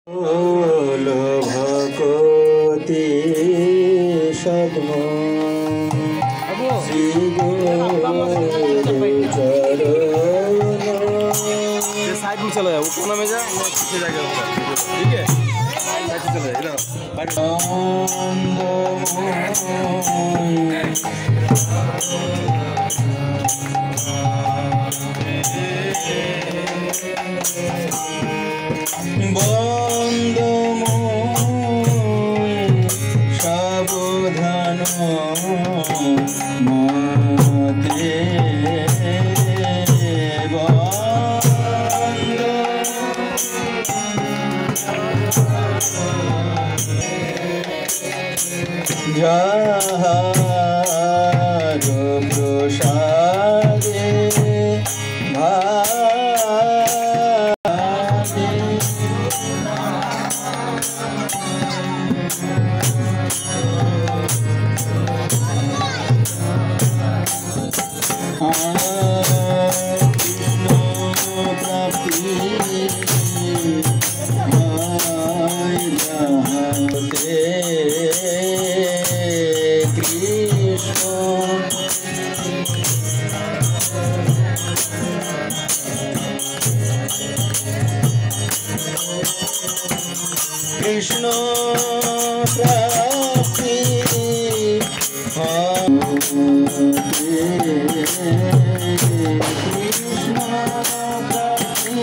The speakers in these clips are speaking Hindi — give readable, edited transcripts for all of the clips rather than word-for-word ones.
भगवती सद्म श्री साइड में चलो, वो कोना में जा, पीछे जाके ठीक है, साइड में चलो इधर। सावधान मते যাহার প্রসাদে ভাতে কৃষ্ণ প্রাপ্তি कृष्ण प्राप्ति कृष्ण प्राप्ति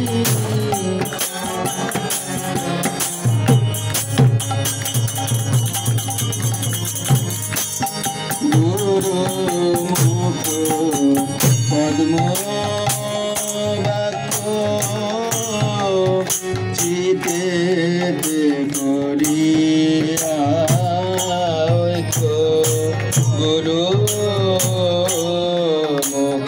गुरु मुख पद्म चिते करिया गुरु मुख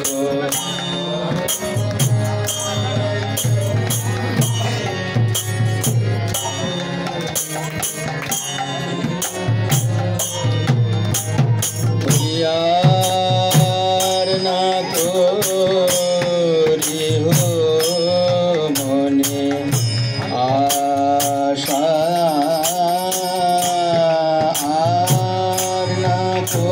यार ना तोरी हो मने आशा आर ना तो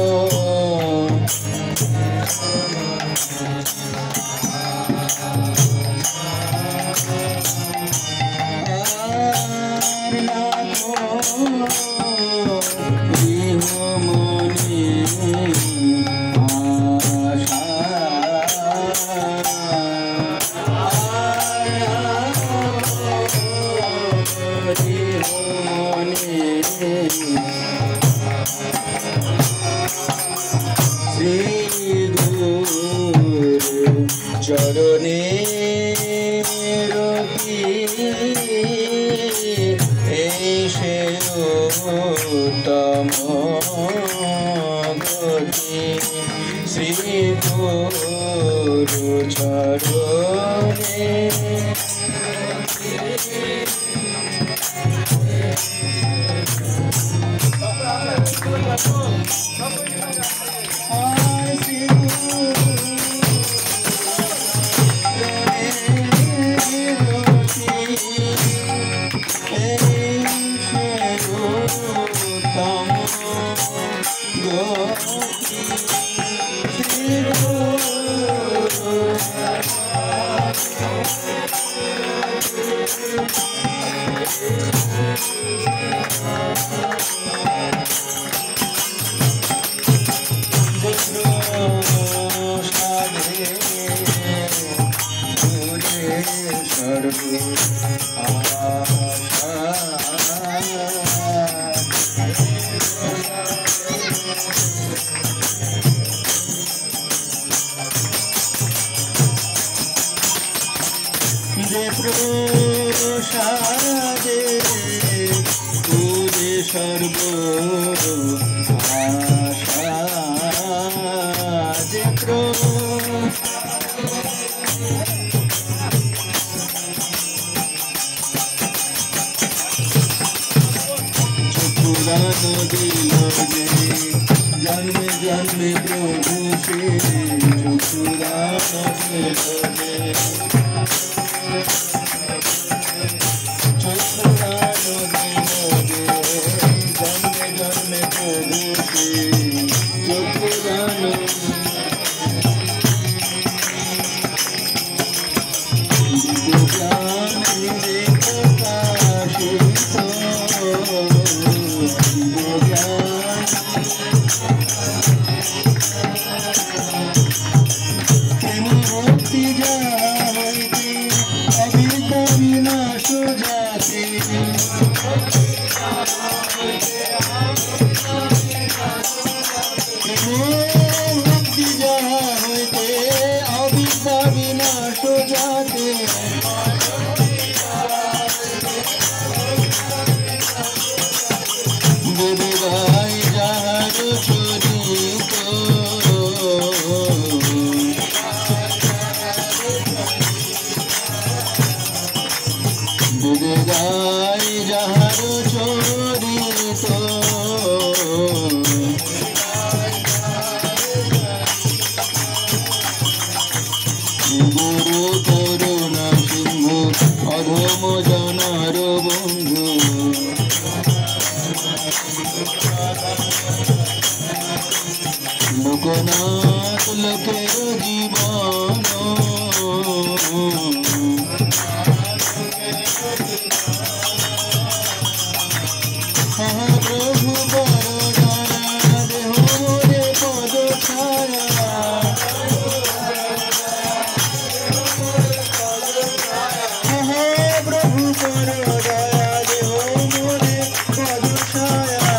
चरणे ऐसे उत्तम गति श्री गुरु चरणे प्रसादे तुझे सर्व आशा दे चुपुरान दिल जन्म जन्म प्रभु से चुपुरान दिल যায় যাহার চরিত গুরু করুণা সিন্ধু অধম জনার বন্ধু লোকনাথ লোকের জীবন প্রভু বরদয়া দেহ মোরে পদ ছায়া প্রভু বরদয়া দেহ মোরে পদ ছায়া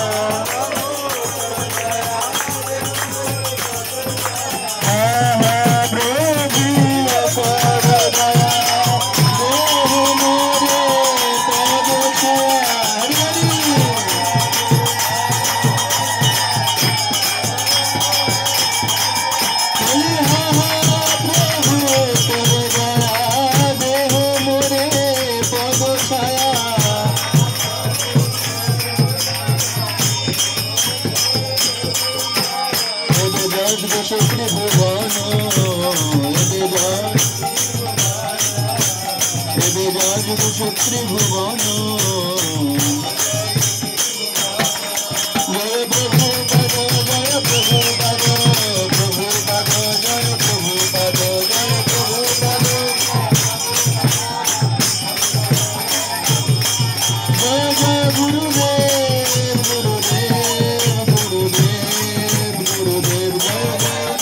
ত্রিভুবন জয় প্রভু পদ জয় প্রভু পদ প্রভু পদ জয় প্রভু পদ জয় প্রভু পদ জয় জয় গুরুদেব গুরুদেব গুরুদেব গুরুদেব জয়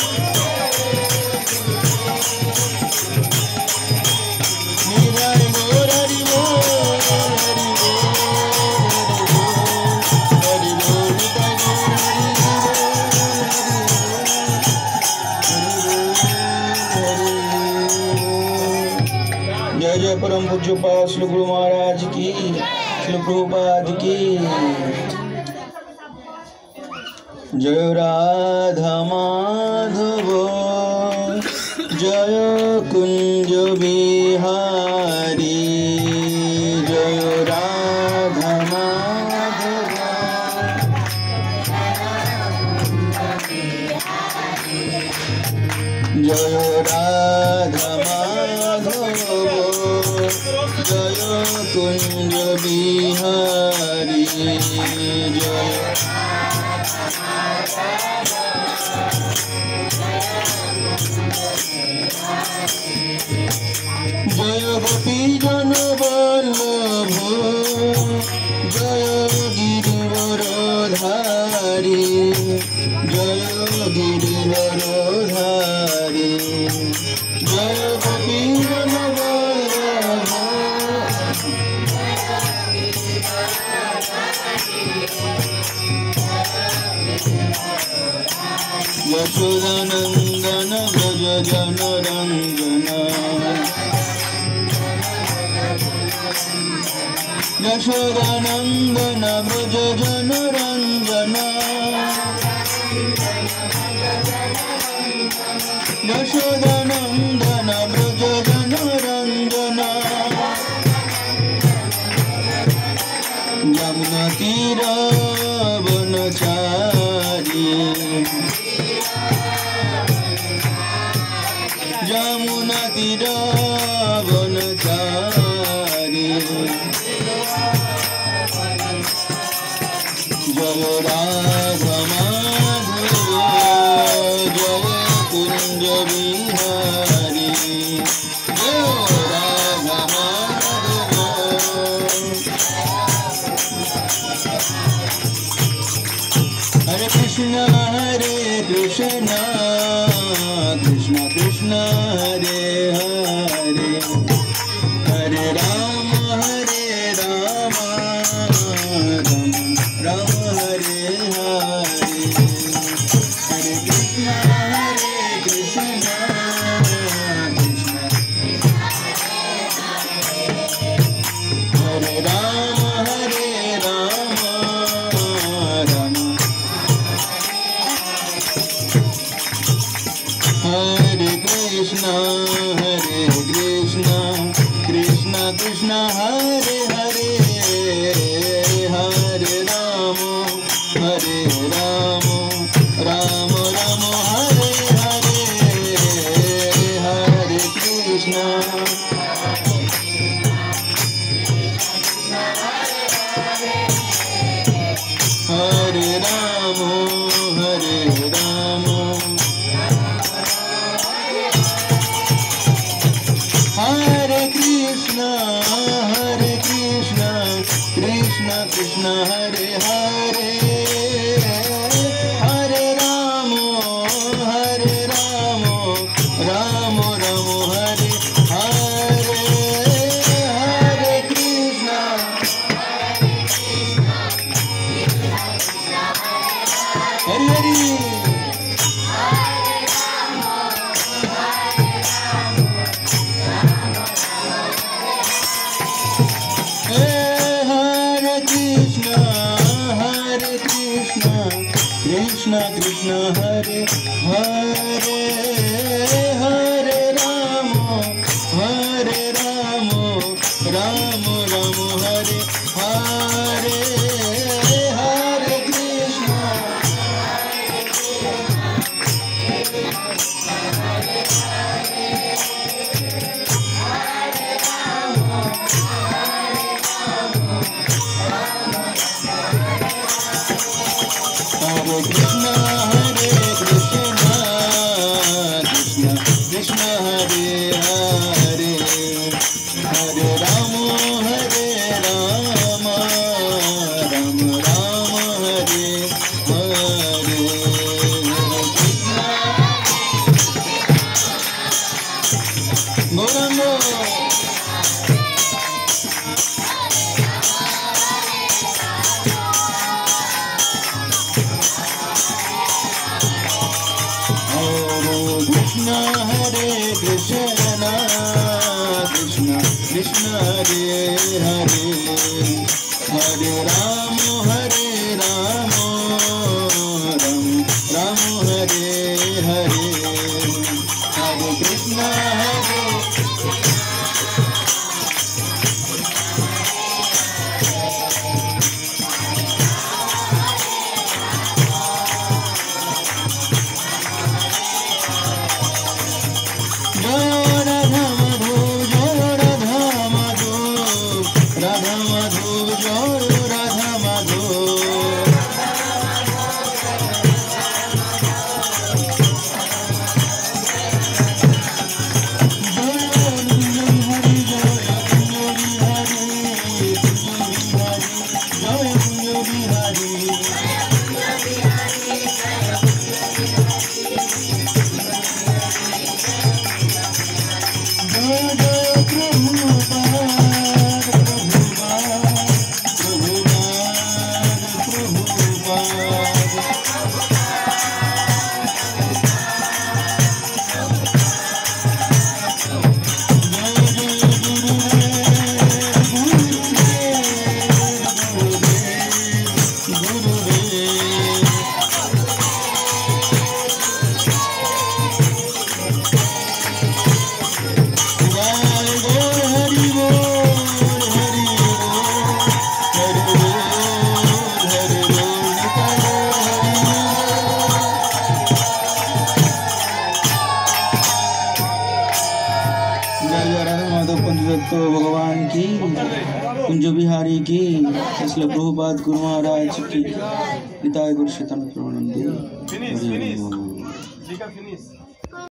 নিরাই মোর হরি বল হরি বল নিতাই গৌর जय जय परम पूज्य पास श्री गुरु महाराज की श्री प्रभुपाद की जय राधा माधव जय कुंज बिहारी जय राधा माधव जय राधा माधव जय कुंज बिहारी जय जय गोपी जन वल्लभ जय गिरिवरधारी जय गिरिवरधारी जय गोपी जन वल्लभ यशोदानंदन व्रज जन रंजन यशोदानंदन व्रज जन रंजन यशोदानंदन व्रज जन रंजन यमुना तीर वनचारी यमुना तीर वनचारी जय राधा माधव जय कुंज बिहारी जय राधा माधव हरे कृष्ण कृष्ण कृष्ण हरे हरे हरे राम राम राम हरे हरे हरे कृष्ण कृष्ण हरे राम राम हरे कृष्ण कृष्ण हरे हरे हरे राम राम राम हरे हरे हरे कृष्ण हरि हरि कृष्ण कृष्ण हरे हरे हरे राम राम राम हरे हरे हरे कृष्ण हरे कृष्ण कृष्ण कृष्ण हरे हरे हरे राम राम राम हरे हरे गौरांग कृष्ण हरे कृष्ण कृष्ण कृष्ण हरे हरे हरे राम राम राम हरे हरे हरे कृष्ण हरे तो भगवान की कुंज बिहारी की इसलिए प्रभुपाद गुरु महाराज की पिता गुरु शतन प्रणंदी।